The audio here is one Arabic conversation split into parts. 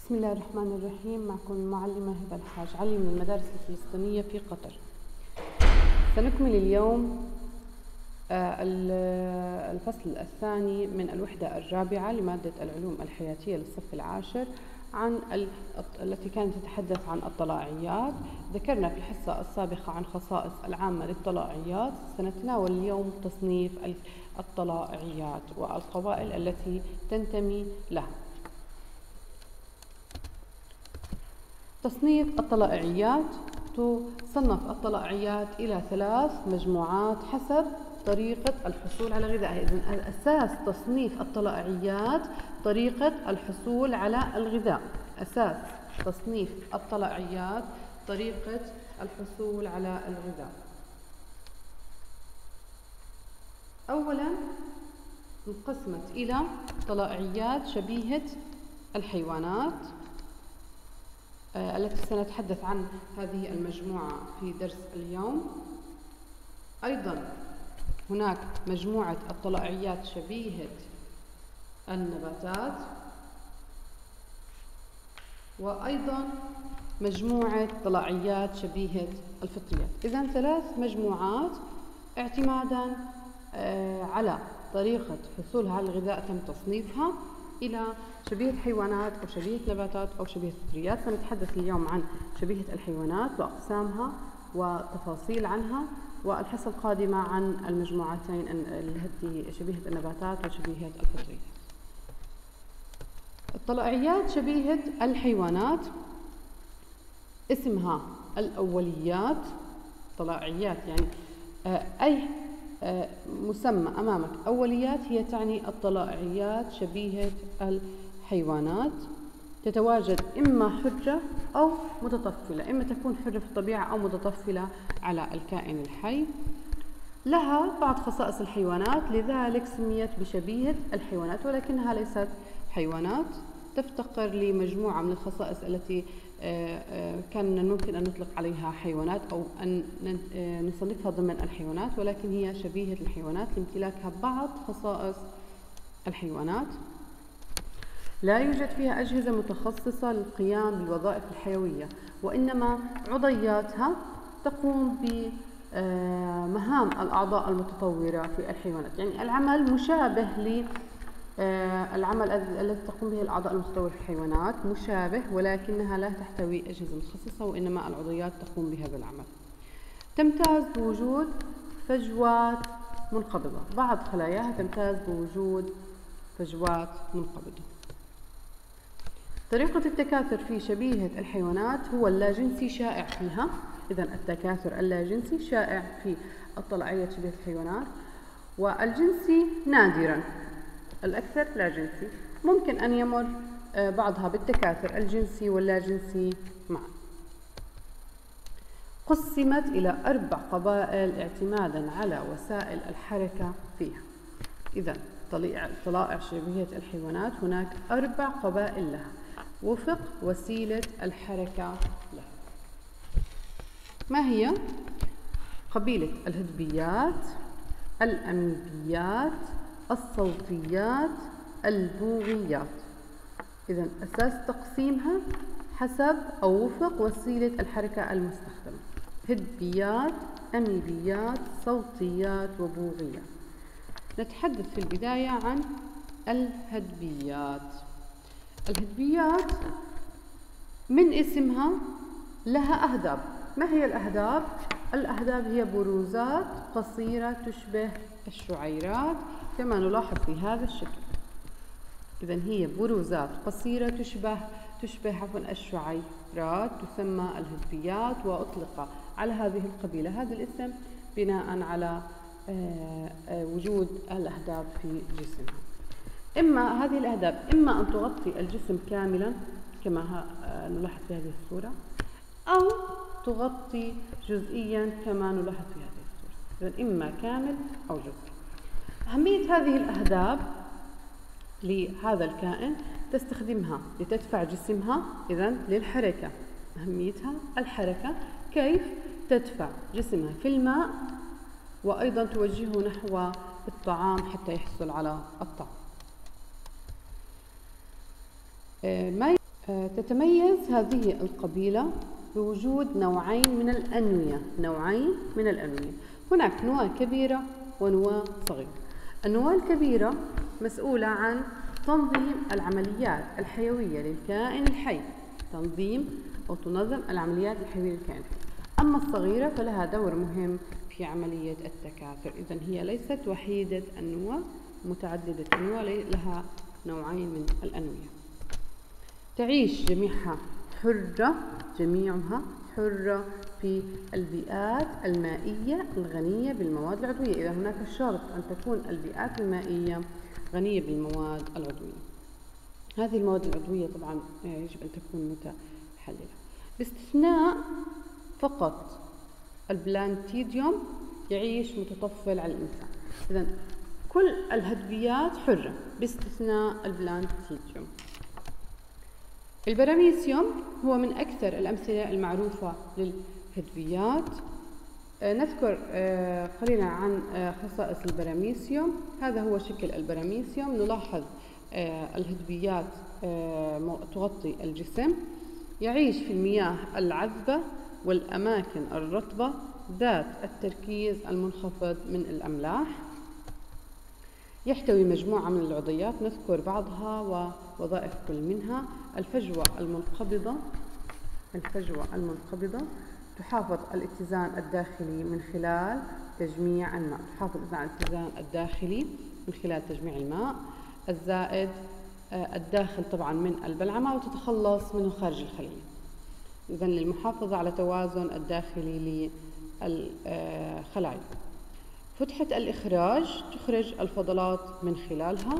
بسم الله الرحمن الرحيم. معكم المعلمة هبة الحاج علي من المدارس الفلسطينية في قطر. سنكمل اليوم الفصل الثاني من الوحدة الرابعة لمادة العلوم الحياتية للصف العاشر عن التي كانت تتحدث عن الطلائعيات. ذكرنا في الحصة السابقة عن خصائص العامة للطلائعيات. سنتناول اليوم تصنيف الطلائعيات والقبائل التي تنتمي لها. تصنيف الطلائعيات: تصنف الطلائعيات إلى 3 مجموعات حسب طريقة الحصول على غذائها. إذن أساس تصنيف الطلائعيات طريقة الحصول على الغذاء. أساس تصنيف الطلائعيات طريقة الحصول على الغذاء. أولا انقسمت إلى طلائعيات شبيهة الحيوانات التي سنتحدث عن هذه المجموعة في درس اليوم. أيضا هناك مجموعة الطلائعيات شبيهة النباتات، وأيضا مجموعة طلائعيات شبيهة الفطريات. إذن 3 مجموعات اعتمادا على طريقة حصولها على الغذاء تم تصنيفها إلى شبيهة حيوانات أو شبيهة نباتات أو شبيهة فطريات. سنتحدث اليوم عن شبيهة الحيوانات وأقسامها وتفاصيل عنها، والحصة القادمة عن المجموعتين التي شبيهة النباتات وشبيهة الفطريات. الطلائعيات شبيهة الحيوانات اسمها الأوليات. طلائعيات يعني أي مسمى أمامك أوليات هي تعني الطلائعيات شبيهة الحيوانات. تتواجد إما حرة أو متطفلة، إما تكون حرة في الطبيعة أو متطفلة على الكائن الحي. لها بعض خصائص الحيوانات، لذلك سميت بشبيهة الحيوانات، ولكنها ليست حيوانات. تفتقر لمجموعة من الخصائص التي كان ممكن أن نطلق عليها حيوانات أو أن نصنفها ضمن الحيوانات، ولكن هي شبيهة الحيوانات لامتلاكها بعض خصائص الحيوانات. لا يوجد فيها أجهزة متخصصة للقيام بالوظائف الحيوية، وإنما عضياتها تقوم بمهام الأعضاء المتطورة في الحيوانات. يعني العمل مشابه العمل الذي تقوم به الأعضاء المتطورة في الحيوانات مشابه، ولكنها لا تحتوي أجهزة متخصصة، وإنما العضيات تقوم بهذا العمل. تمتاز بوجود فجوات منقبضة. بعض خلاياها تمتاز بوجود فجوات منقبضة. طريقة التكاثر في شبيهة الحيوانات هو اللاجنسي شائع فيها. إذن التكاثر اللاجنسي شائع في الطلائعية شبيهة الحيوانات، والجنسي نادرا. الأكثر لا جنسي. ممكن أن يمر بعضها بالتكاثر الجنسي واللاجنسي معا. قسمت إلى 4 قبائل اعتمادا على وسائل الحركة فيها. إذن طلائع شبيهة الحيوانات هناك 4 قبائل لها وفق وسيلة الحركة لها. ما هي؟ قبيلة الهدبيات، الأميبيات، الصوتيات، البوغيات. إذن أساس تقسيمها حسب أو وفق وسيلة الحركة المستخدمة: هدبيات، أميبيات، صوتيات، وبوغيات. نتحدث في البداية عن الهدبيات. الهدبيات من اسمها لها أهداب. ما هي الأهداب؟ الأهداب هي بروزات قصيرة تشبه الشعيرات كما نلاحظ في هذا الشكل. إذن هي بروزات قصيرة تشبه الشعيرات، تسمى الهدبيات، وأطلق على هذه القبيلة هذا الاسم بناء على وجود الأهداب في جسمها. إما هذه الأهداب إما أن تغطي الجسم كاملا كما نلاحظ في هذه الصورة، أو تغطي جزئيا كما نلاحظ في هذه الصورة. إذن إما كامل أو جزئي. أهمية هذه الأهداب لهذا الكائن: تستخدمها لتدفع جسمها، إذن للحركة. أهميتها الحركة. كيف؟ تدفع جسمها في الماء، وأيضا توجهه نحو الطعام حتى يحصل على الطعام. تتميز هذه القبيلة بوجود نوعين من الأنوية. هناك نواة كبيرة ونواة صغيرة. النواة الكبيرة مسؤولة عن تنظيم العمليات الحيوية للكائن الحي، تنظم العمليات الحيوية للكائن الحي. أما الصغيرة فلها دور مهم في عملية التكاثر. إذن هي ليست وحيدة النواة، متعددة النواة، لها نوعين من الأنوية. تعيش جميعها حرة في البيئات المائية الغنية بالمواد العضوية. إذا هناك شرط أن تكون البيئات المائية غنية بالمواد العضوية. هذه المواد العضوية طبعا يجب أن تكون متحللة، باستثناء فقط البلانتيديوم يعيش متطفل على الإنسان. إذن كل الهدبيات حرة باستثناء البلانتيديوم. البراميسيوم هو من أكثر الأمثلة المعروفة للهدبيات. نذكر قليلا عن خصائص البراميسيوم. هذا هو شكل البراميسيوم. نلاحظ الهدبيات تغطي الجسم، يعيش في المياه العذبة والأماكن الرطبة ذات التركيز المنخفض من الأملاح. يحتوي مجموعة من العضيات نذكر بعضها ووظائف كل منها. الفجوة المنقبضة تحافظ الاتزان الداخلي من خلال تجميع الماء. تجميع الماء الزائد الداخل طبعا من البلعمة وتتخلص منه خارج الخلية. إذن للمحافظة على توازن الداخلي للخلايا. فتحة الإخراج تخرج الفضلات من خلالها.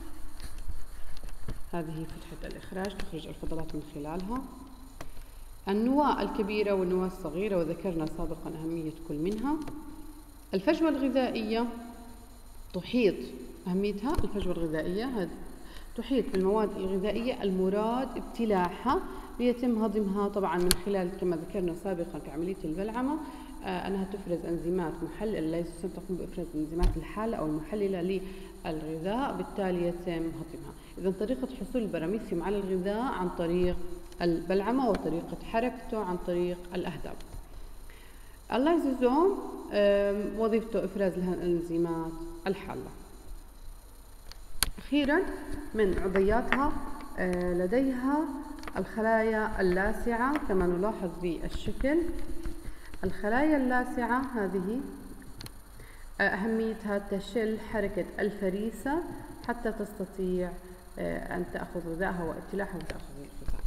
هذه فتحة الإخراج تخرج الفضلات من خلالها. النواة الكبيرة والنواة الصغيرة، وذكرنا سابقا أهمية كل منها. الفجوة الغذائية تحيط أهميتها. الفجوة الغذائية تحيط بالمواد الغذائية المراد ابتلاعها ليتم هضمها طبعا من خلال كما ذكرنا سابقا في عملية البلعمة أنها تفرز أنزيمات محللة، التي تقوم بإفراز الأنزيمات الحالة أو المحللة للغذاء، بالتالي يتم هضمها. إذن طريقة حصول البراميسيوم على الغذاء عن طريق البلعمة، وطريقة حركته عن طريق الأهداب. اللايزوزوم وظيفته إفراز الأنزيمات الحالة. أخيرا من عضياتها لديها الخلايا اللاسعة كما نلاحظ بالشكل. الخلايا اللاسعة هذه أهميتها تشل حركة الفريسة حتى تستطيع أن تأخذ غذائها وابتلاعها وتأخذ الغذاء.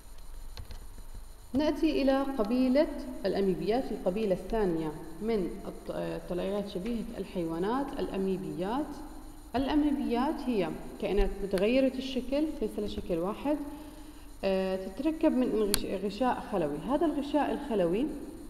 نأتي إلى قبيلة الأميبيات، القبيلة الثانية من الطلائعات شبيهة الحيوانات. الأميبيات هي كائنات متغيرة الشكل، ليس لها شكل واحد. تتركب من غشاء خلوي. هذا الغشاء الخلوي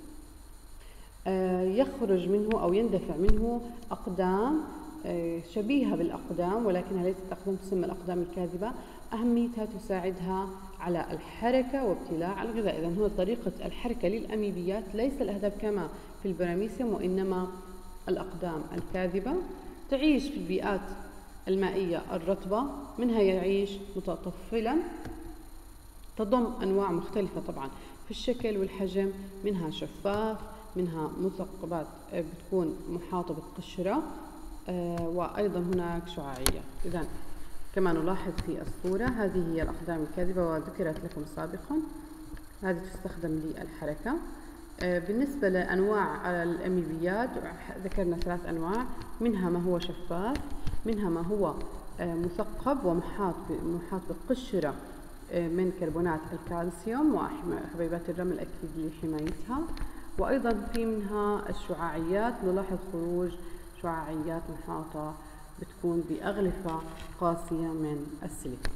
يخرج منه أو يندفع منه أقدام شبيهة بالأقدام، ولكنها ليست أقدام تسمى الأقدام الكاذبة. أهميتها تساعدها على الحركة وابتلاع الغذاء. إذن هو طريقة الحركة للأميبيات ليس الأهداب كما في البراميسيوم، وإنما الأقدام الكاذبة. تعيش في البيئات المائية الرطبة، منها يعيش متطفلا. تضم أنواع مختلفة طبعا في الشكل والحجم، منها شفاف، منها مثقبات بتكون محاطة بالقشرة، وأيضا هناك شعاعية. إذن كما نلاحظ في الصورة هذه هي الأقدام الكاذبة وذكرت لكم سابقا. هذه تستخدم للحركة. بالنسبة لأنواع الأميبيات ذكرنا 3 أنواع، منها ما هو شفاف، منها ما هو مثقب ومحاط بالقشرة من كربونات الكالسيوم وحبيبات الرمل أكيد لحمايتها، وأيضا في منها الشعاعيات. نلاحظ خروج شعاعيات محاطة بتكون بأغلفة قاسية من السيليكون.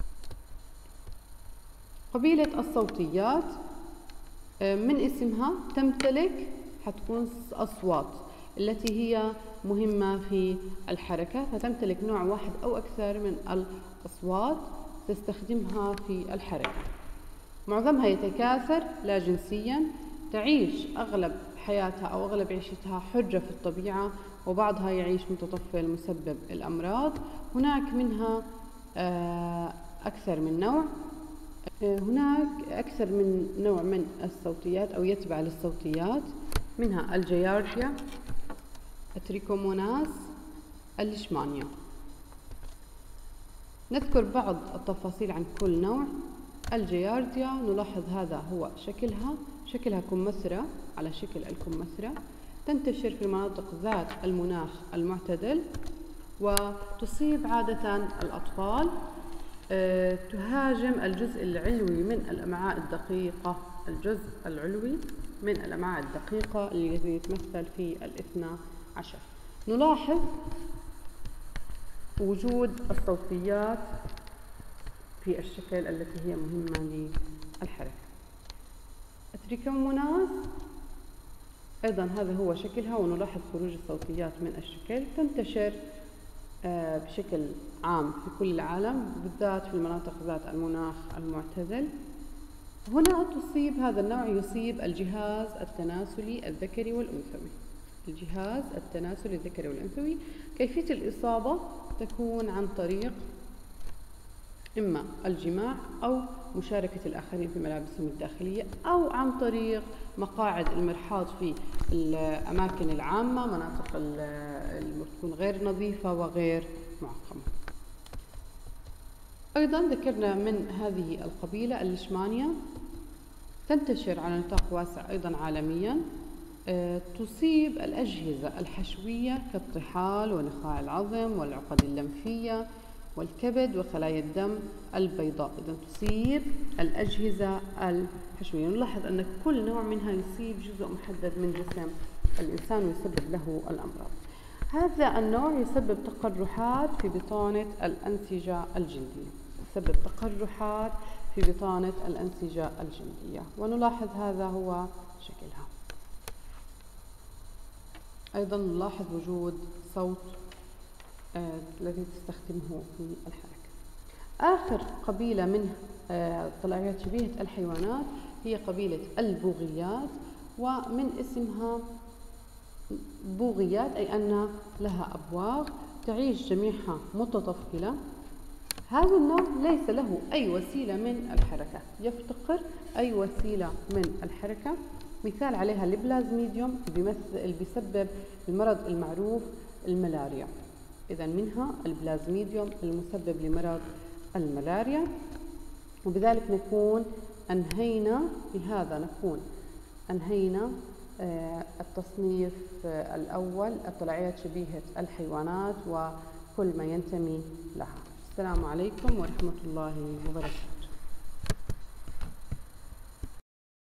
قبيلة الصوتيات من اسمها تمتلك حتكون أصوات التي هي مهمة في الحركة، فتمتلك نوع واحد أو أكثر من الأصوات تستخدمها في الحركة. معظمها يتكاثر لا جنسيا. تعيش أغلب حياتها أو أغلب عيشتها حرة في الطبيعة، وبعضها يعيش متطفل مسبب الأمراض. هناك منها أكثر من نوع. هناك أكثر من نوع من الصوتيات أو يتبع للصوتيات، منها الجيارديا، التريكوموناس، الليشمانيا. نذكر بعض التفاصيل عن كل نوع. الجيارديا نلاحظ هذا هو شكلها كمثرى على شكل الكمثرى، تنتشر في المناطق ذات المناخ المعتدل، وتصيب عادة الأطفال. تهاجم الجزء العلوي من الأمعاء الدقيقة، الذي يتمثل في 12. نلاحظ وجود الصوتيات في الشكل التي هي مهمة للحركة. التريكوموناس أيضا هذا هو شكلها، ونلاحظ خروج الصوتيات من الشكل. تنتشر بشكل عام في كل العالم، بالذات في المناطق ذات المناخ المعتدل. هنا هذا النوع يصيب الجهاز التناسلي الذكري والأنثوي. كيفية الإصابة تكون عن طريق إما الجماع أو مشاركة الآخرين في ملابسهم الداخلية، أو عن طريق مقاعد المرحاض في الأماكن العامة، مناطق اللي تكون غير نظيفة وغير معقمة. أيضا ذكرنا من هذه القبيلة الليشمانيا، تنتشر على نطاق واسع أيضا عالميا. تصيب الأجهزة الحشوية كالطحال ونخاع العظم والعقد اللمفية والكبد وخلايا الدم البيضاء. إذا تصيب الأجهزة الحشوية. نلاحظ أن كل نوع منها يصيب جزء محدد من جسم الإنسان ويسبب له الأمراض. هذا النوع يسبب تقرحات في بطانة الأنسجة الجلدية، ونلاحظ هذا هو شكلها. أيضا نلاحظ وجود صوت الذي تستخدمه في الحركة. آخر قبيلة من طلائعيات شبيهة الحيوانات هي قبيلة البوغيات، ومن اسمها بوغيات أي أن لها أبواغ، تعيش جميعها متطفلة. هذا النوع ليس له أي وسيلة من الحركة، يفتقر أي وسيلة من الحركة. مثال عليها البلازميديوم اللي بيسبب المرض المعروف الملاريا. إذا منها البلازميديوم المسبب لمرض الملاريا. وبذلك نكون أنهينا التصنيف الأول، الطلائعيات شبيهة الحيوانات وكل ما ينتمي لها. السلام عليكم ورحمة الله وبركاته.